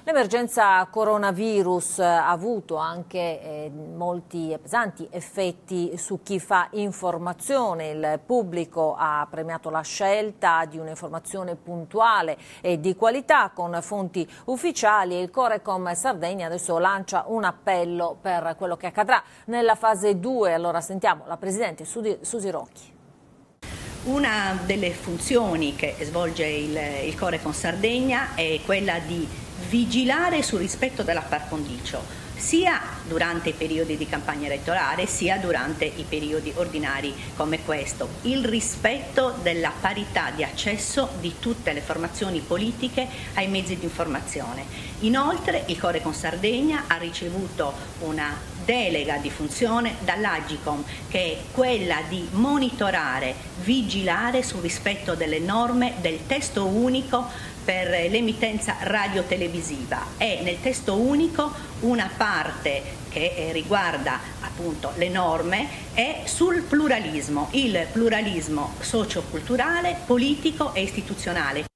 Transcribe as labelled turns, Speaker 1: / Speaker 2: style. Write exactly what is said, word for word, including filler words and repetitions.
Speaker 1: L'emergenza coronavirus ha avuto anche eh, molti pesanti effetti su chi fa informazione. Il pubblico ha premiato la scelta di un'informazione puntuale e di qualità con fonti ufficiali, e il Corecom Sardegna adesso lancia un appello per quello che accadrà nella fase due. Allora sentiamo la Presidente Susi Rocchi.
Speaker 2: Una delle funzioni che svolge il, il Corecom Sardegna è quella di vigilare sul rispetto della par condicio, sia durante i periodi di campagna elettorale sia durante i periodi ordinari come questo. Il rispetto della parità di accesso di tutte le formazioni politiche ai mezzi di informazione. Inoltre il Corecom Sardegna ha ricevuto una delega di funzione dall'Agicom, che è quella di monitorare, vigilare sul rispetto delle norme del testo unico per l'emittenza radiotelevisiva, e nel testo unico una parte che riguarda appunto le norme è sul pluralismo, il pluralismo socioculturale, politico e istituzionale.